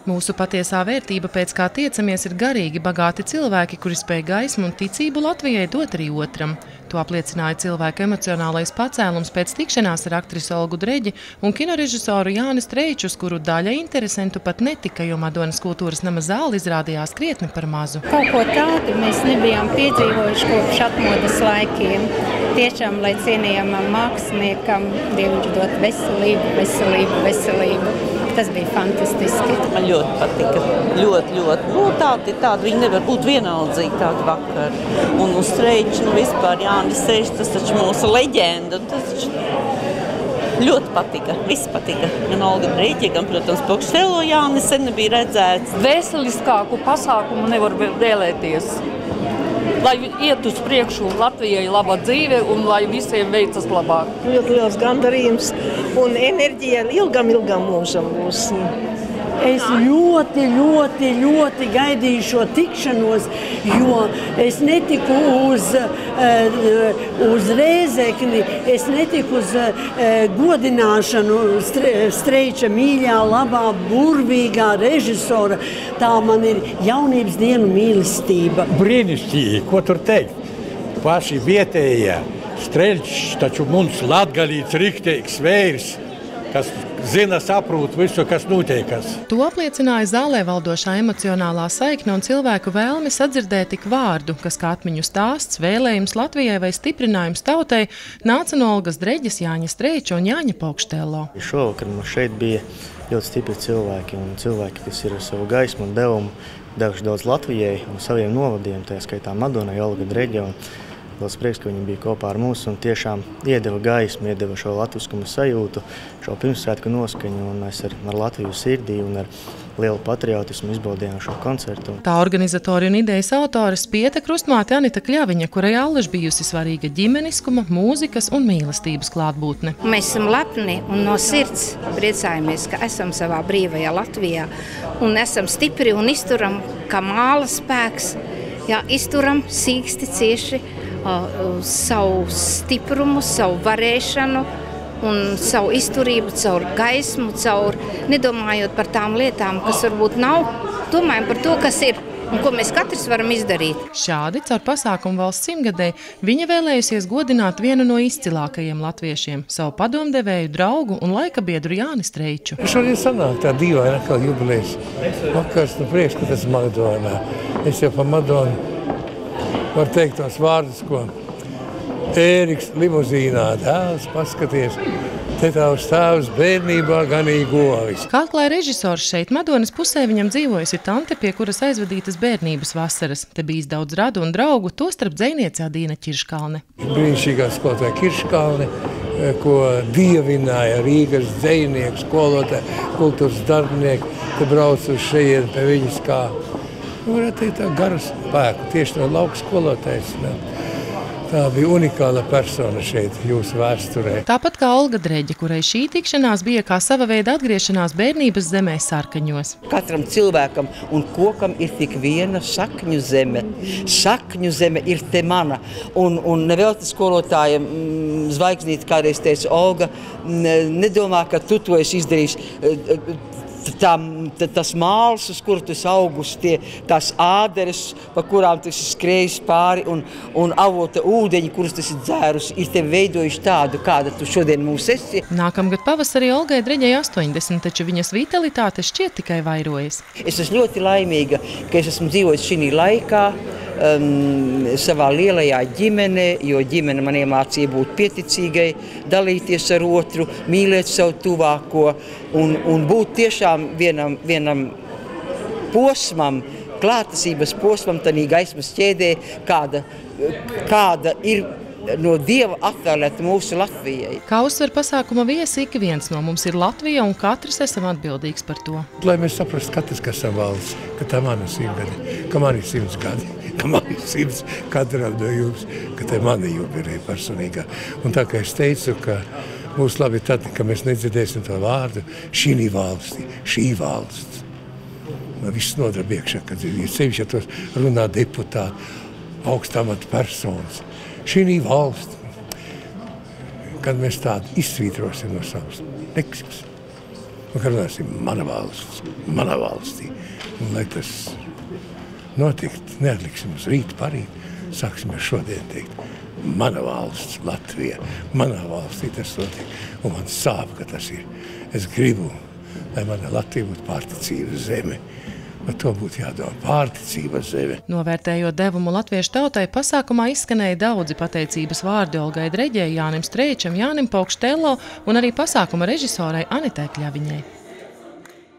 Mūsu patiesā vērtība, pēc kā tiecamies, ir garīgi bagāti cilvēki, kuri spēj gaismu un ticību Latvijai dot arī otram. To apliecināja cilvēku emocionālais pacēlums pēc tikšanās ar aktrisu Olgu Dreģi un kinorežisoru Jāni Streiču, uz kuru daļa interesentu pat netika, jo Madonas kultūras nama zāle izrādījās krietni par mazu. Kaut ko tādu mēs nebijām piedzīvojuši kopš atmodas laikiem. Tiešām, lai cienījamam māksliniekam Dievs dot veselību, veselību, veselību. Tas bija fantastiski. Man ļoti patika. Ļoti. Tādi viņi nevar būt vienaldzīgi tādi vakari. Un uz Streiču, vispār Jānis Streičs, tas taču mūsu leģenda. Tas taču ļoti patika. Viss patika. Gan Olga Dreģe, gan, protams, Pokštelo Jānis sen nebija redzēts. Veseliskāku pasākumu nevar vēlēties. Lai iet uz priekšu Latvijai laba dzīve un lai visiem veicas labāk. Ļoti liels gandarījums un enerģija ilgam mūžam būs. Es ļoti gaidīju šo tikšanos, jo es netiku uz Rēzekni, es netiku uz godināšanu Streiča mīļā, labā, burvīgā režisora. Tā man ir jaunības dienu mīlestība. Brīnišķīgi, ko tur teikt? Paši vietējie. Streičs taču mums latgalīts riktīgs veirs, kas zina, saprot visu, kas notiekas. To apliecināja zālē valdošā emocionālā saikne un cilvēku vēlme sadzirdēt tik vārdu, kas kā atmiņu stāsts, vēlējums Latvijai vai stiprinājums tautai nāca no Olgas Dreģes, Jāņa Streiča un Jāņa Pokštelo. Šovakar mums šeit bija ļoti stipri cilvēki un cilvēki, kas ir ar savu gaismu un devumu devuši daudz Latvijai un saviem novadiem, tā skaitā Madonai, Olga Dreģe. Liels prieks, ka viņi bija kopā ar mums un tiešām iedeva gaismu, iedeva šo latviskuma sajūtu, šo pirmsvētku noskaņu, un mēs ar Latviju sirdī un ar lielu patriotismu izbaudījām šo koncertu. Tā organizatori un idejas autore Spieta krustmāte Anita Kļaviņa, kurai allaž bijusi svarīga ģimeniskuma, mūzikas un mīlestības klātbūtne. Mēs esam lepni un no sirds priecājamies, ka esam savā brīvajā Latvijā un esam stipri un izturam, kā māla spēks, izturam sīksti cieši savu stiprumu, savu varēšanu un savu izturību, caur gaismu, nedomājot par tām lietām, kas varbūt nav, domājam par to, kas ir un ko mēs katrs varam izdarīt. Šādi, caur pasākumu valsts simtgadē, viņa vēlējusies godināt vienu no izcilākajiem latviešiem, savu padomdevēju, draugu un laika biedru Jāni Streiču. Šodien sanāk tā dīvaina atkal jubilejas. Vakars, prieks, ka tas Madonā. Es jau pa Madonu var teikt tos vārdus, ko Ēriks limuzīnā dēls, paskaties, te tavs tēvs bērnībā ganīja govis. Kā atklāja režisors, šeit Madonas pusē viņam dzīvojusi tante, pie kuras aizvadītas bērnības vasaras. Te bijis daudz radu un draugu, tostarp dzejniece Adīna Kirškalne. Brīnišķīgā skolotāja Kirškalne, ko dievināja Rīgas dzejnieki, skolotāji, kultūras darbinieki, te brauc uz šejienu pie viņas kā, varētu teikt, tā garu spēku, tieši no lauka skolotājs. Tā bija unikāla persona šeit jūsu vēsturē. Tāpat kā Olga Dreģe, kurai šī tikšanās bija kā sava veida atgriešanās bērnības zemē Sarkaņos. Katram cilvēkam un kokam ir tik viena sakņu zeme. Sakņu zeme ir te mana. Un nevelti skolotājiem zvaigznīti kādreiz teica, Olga, nedomā, ka tu to esi izdarījis. Tas māls, uz kuru tu esi augus, tās āderes, pa kurām tu esi skrējis pāri un avota ūdeņi, kurus tu esi dzērus, ir tevi veidojuši tādu, kāda tu šodien mūs esi. Nākamgad pavasarī Olgai Dreģei 80, taču viņas vitalitāte šķiet tikai vairojas. Es esmu ļoti laimīga, ka es esmu dzīvojis šī laikā, savā lielajā ģimenē, jo ģimene man iemācīja būt pieticīgai, dalīties ar otru, mīlēt savu tuvāko un būt tiešām vienam posmam, klātesības posmam, tanī gaismas ķēdē, kāda ir no Dieva atvēlēta mūsu Latvijai. Kā uzsver pasākuma viesi, ik viens no mums ir Latvija un katrs esam atbildīgs par to. Lai mēs saprastu katrs, kas esam valsts, ka tā man ir 100 gadi, ka man ir 100 gadi, ka man ir 100 katram no jums, ka tā mana jubileja personīgā. Un tā kā es teicu, ka mūs labi tad, ka mēs nedzirdēsim to vārdu šī valsts. Viss nodarb iekšā, kad ir sevišķi, ja tos runā deputāti, augstamata personas. Šī valsts, kad mēs tādu izsvītrosim no savas leksikas Un, kad runāsim mana valstī, un lai tas notikt, neatliksim uz rītu, parīt, sāksim ar šodien teikt, mana valsts, Latvija, manā valstī tas notiek, un man sāp, ka tas ir. Es gribu, lai mana Latvija būtu pārticība zeme. Par to būtu jādomā pārticība zeme. Novērtējot devumu latviešu tautai, pasākumā izskanēja daudzi pateicības vārdi Olgai Dreģei, Jānim Streičam, Jānim Paukštelo un arī pasākuma režisorai Anitai Kļaviņai.